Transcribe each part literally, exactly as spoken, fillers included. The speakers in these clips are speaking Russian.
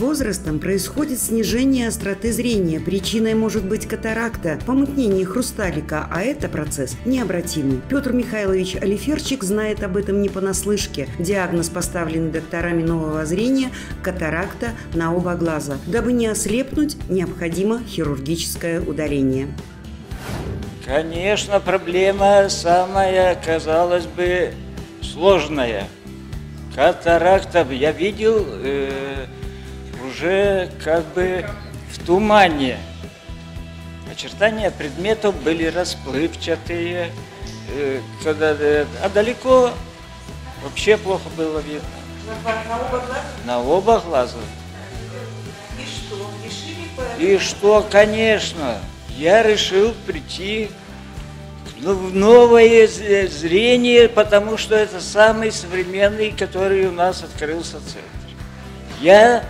возрастом происходит снижение остроты зрения. Причиной может быть катаракта, помутнение хрусталика, а это процесс необратимый. Петр Михайлович Алиферчик знает об этом не понаслышке. Диагноз, поставленный докторами нового зрения – катаракта на оба глаза. Дабы не ослепнуть, необходимо хирургическое удаление. Конечно, проблема самая, казалось бы, сложная. Катаракта я видел э, уже как бы в тумане. Очертания предметов были расплывчатые, э, когда, э, а далеко вообще плохо было видно. На оба глаза? На оба глаза. И что? Решили по... И что, конечно, я решил прийти в новое зрение, потому что это самый современный, который у нас открылся центр. Я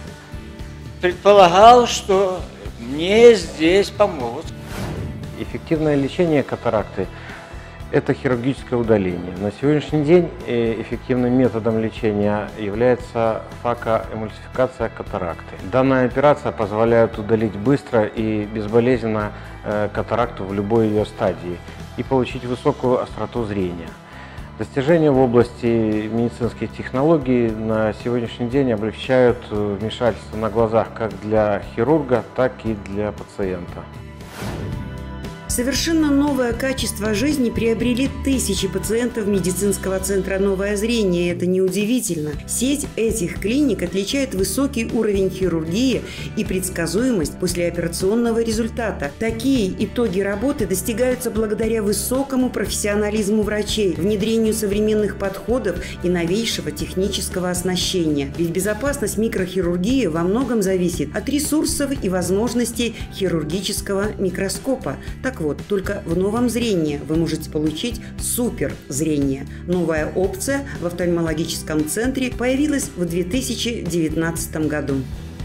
предполагал, что мне здесь помогут. Эффективное лечение катаракты – это хирургическое удаление. На сегодняшний день эффективным методом лечения является факоэмульсификация катаракты. Данная операция позволяет удалить быстро и безболезненно катаракту в любой ее стадии и получить высокую остроту зрения. Достижения в области медицинских технологий на сегодняшний день облегчают вмешательство на глазах как для хирурга, так и для пациента. Совершенно новое качество жизни приобрели тысячи пациентов медицинского центра «Новое зрение». Это неудивительно. Сеть этих клиник отличает высокий уровень хирургии и предсказуемость послеоперационного результата. Такие итоги работы достигаются благодаря высокому профессионализму врачей, внедрению современных подходов и новейшего технического оснащения. Ведь безопасность микрохирургии во многом зависит от ресурсов и возможностей хирургического микроскопа. Так вот, только в новом зрении вы можете получить суперзрение. Новая опция в офтальмологическом центре появилась в две тысячи девятнадцатом году.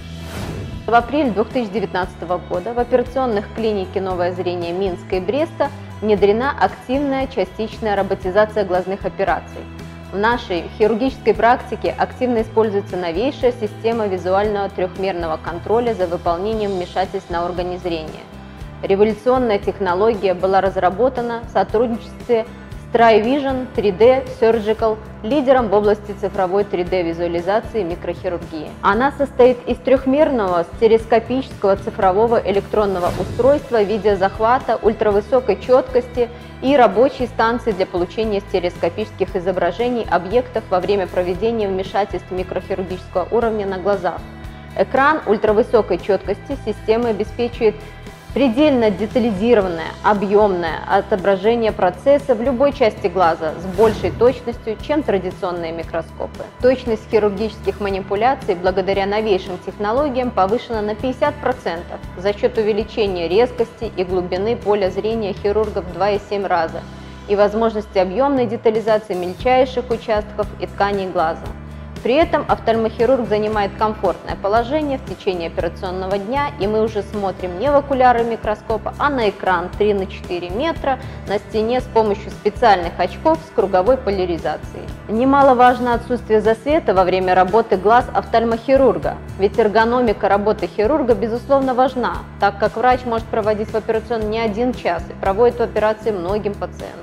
В апреле две тысячи девятнадцатого года в операционных клинике «Новое зрение» Минска и Бреста внедрена активная частичная роботизация глазных операций. В нашей хирургической практике активно используется новейшая система визуального трехмерного контроля за выполнением вмешательств на органе зрения. Революционная технология была разработана в сотрудничестве с TriVision три дэ Surgical, лидером в области цифровой три дэ визуализации микрохирургии. Она состоит из трехмерного стереоскопического цифрового электронного устройства видеозахвата ультравысокой четкости и рабочей станции для получения стереоскопических изображений объектов во время проведения вмешательств микрохирургического уровня на глазах. Экран ультравысокой четкости системы обеспечивает предельно детализированное, объемное отображение процесса в любой части глаза с большей точностью, чем традиционные микроскопы. Точность хирургических манипуляций благодаря новейшим технологиям повышена на пятьдесят процентов за счет увеличения резкости и глубины поля зрения хирургов в два и семь раза и возможности объемной детализации мельчайших участков и тканей глаза. При этом офтальмохирург занимает комфортное положение в течение операционного дня, и мы уже смотрим не в окуляры микроскопа, а на экран три на четыре метра на стене с помощью специальных очков с круговой поляризацией. Немаловажно отсутствие засвета во время работы глаз офтальмохирурга, ведь эргономика работы хирурга безусловно важна, так как врач может проводить в операционной не один час и проводит операции многим пациентам.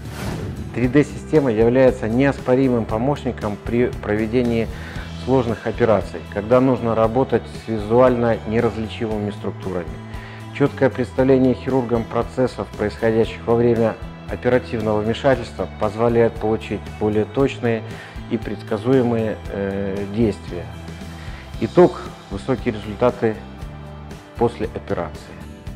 три дэ-система является неоспоримым помощником при проведении сложных операций, когда нужно работать с визуально неразличимыми структурами. Четкое представление хирургом процессов, происходящих во время оперативного вмешательства, позволяет получить более точные и предсказуемые э, действия. Итог – высокие результаты после операции.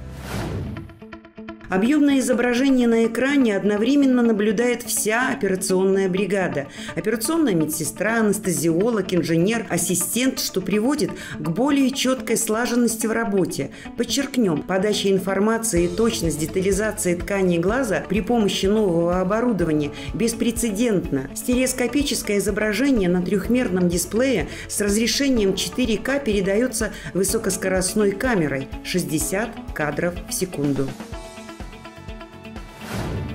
Объемное изображение на экране одновременно наблюдает вся операционная бригада. Операционная медсестра, анестезиолог, инженер, ассистент, что приводит к более четкой слаженности в работе. Подчеркнем, подача информации и точность детализации тканей глаза при помощи нового оборудования беспрецедентна. Стереоскопическое изображение на трехмерном дисплее с разрешением четыре ка передается высокоскоростной камерой шестьдесят кадров в секунду.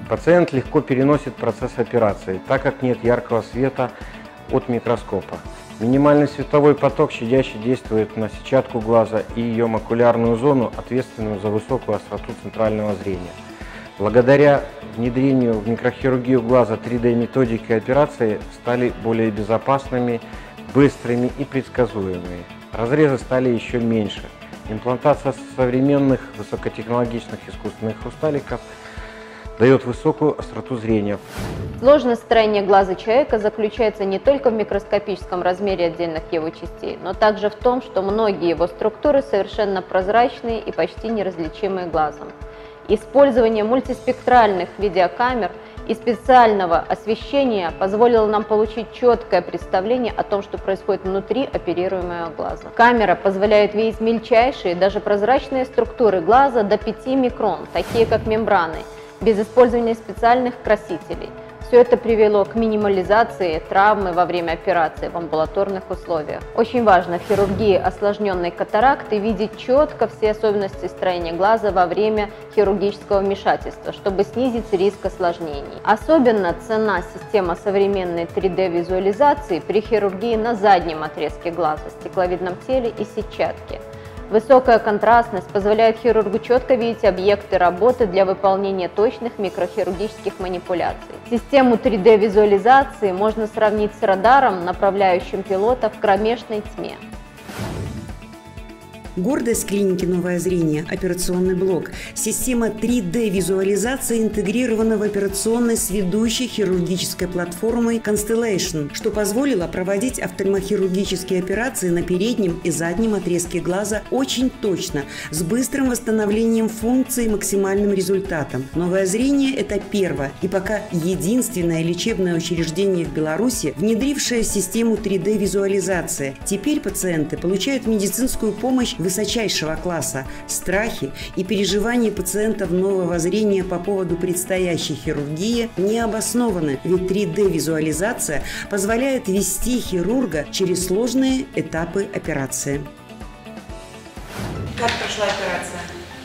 Пациент легко переносит процесс операции, так как нет яркого света от микроскопа. Минимальный световой поток щадяще действует на сетчатку глаза и ее макулярную зону, ответственную за высокую остроту центрального зрения. Благодаря внедрению в микрохирургию глаза три дэ методики операции стали более безопасными, быстрыми и предсказуемыми. Разрезы стали еще меньше. Имплантация современных высокотехнологичных искусственных хрусталиков дает высокую остроту зрения. Сложность строения глаза человека заключается не только в микроскопическом размере отдельных его частей, но также в том, что многие его структуры совершенно прозрачные и почти неразличимые глазом. Использование мультиспектральных видеокамер и специального освещения позволило нам получить четкое представление о том, что происходит внутри оперируемого глаза. Камера позволяет видеть мельчайшие, даже прозрачные структуры глаза до пяти микрон, такие как мембраны, без использования специальных красителей. Все это привело к минимализации травмы во время операции в амбулаторных условиях. Очень важно в хирургии осложненной катаракты видеть четко все особенности строения глаза во время хирургического вмешательства, чтобы снизить риск осложнений. Особенно ценна система современной три дэ визуализации при хирургии на заднем отрезке глаза, стекловидном теле и сетчатке. Высокая контрастность позволяет хирургу четко видеть объекты работы для выполнения точных микрохирургических манипуляций. Систему три дэ визуализации можно сравнить с радаром, направляющим пилота в кромешной тьме. Гордость клиники «Новое зрение» – операционный блок. Система три дэ визуализации интегрирована в операционной с ведущей хирургической платформой Constellation, что позволило проводить офтальмохирургические операции на переднем и заднем отрезке глаза очень точно, с быстрым восстановлением функций и максимальным результатом. «Новое зрение» – это первое и пока единственное лечебное учреждение в Беларуси, внедрившее систему три дэ визуализации. Теперь пациенты получают медицинскую помощь высочайшего класса. Страхи и переживания пациентов нового зрения по поводу предстоящей хирургии не обоснованы, ведь три дэ визуализация позволяет вести хирурга через сложные этапы операции. Как прошла операция?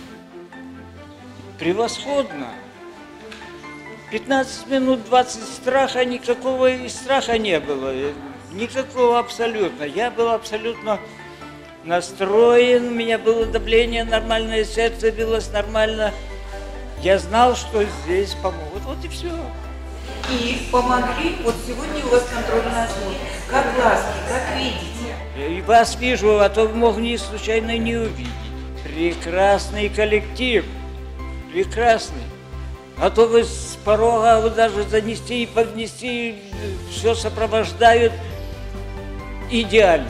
Превосходно. пятнадцать минут, двадцать страха, никакого и страха не было. Никакого абсолютно. Я был абсолютно настроен, у меня было давление нормальное, сердце билось нормально. Я знал, что здесь помогут. Вот и все. И помогли, вот сегодня у вас контрольный осмотр. Как глазки, как видите? И вас вижу, а то могли случайно не увидеть. Прекрасный коллектив, прекрасный. А то вы с порога вы даже занести и поднести, все сопровождают идеально.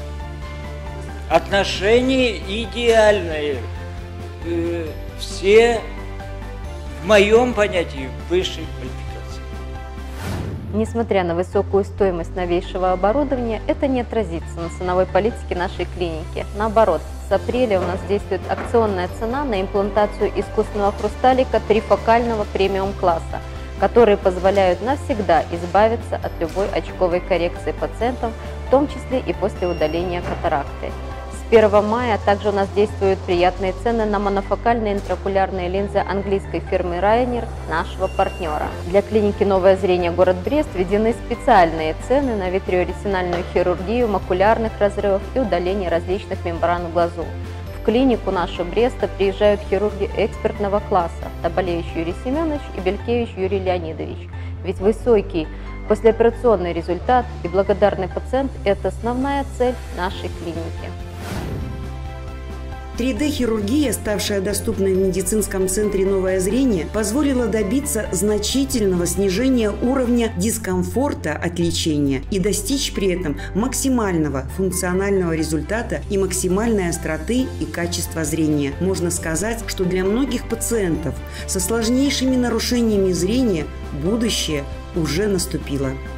Отношения идеальные. Все, в моем понятии, высшей квалификации. Несмотря на высокую стоимость новейшего оборудования, это не отразится на ценовой политике нашей клиники. Наоборот, с апреля у нас действует акционная цена на имплантацию искусственного хрусталика трифокального премиум-класса, которые позволяют навсегда избавиться от любой очковой коррекции пациентам, в том числе и после удаления катаракты. С первого мая также у нас действуют приятные цены на монофокальные интраокулярные линзы английской фирмы Ryanair, нашего партнера. Для клиники «Новое зрение» город Брест введены специальные цены на витреоретинальную хирургию макулярных разрывов и удаление различных мембран в глазу. В клинику нашу Бреста приезжают хирурги экспертного класса Тоболевич Юрий Семенович и Белькевич Юрий Леонидович. Ведь высокий послеоперационный результат и благодарный пациент – это основная цель нашей клиники. три дэ хирургия, ставшая доступной в медицинском центре «Новое зрение», позволила добиться значительного снижения уровня дискомфорта от лечения и достичь при этом максимального функционального результата и максимальной остроты и качества зрения. Можно сказать, что для многих пациентов со сложнейшими нарушениями зрения будущее уже наступило.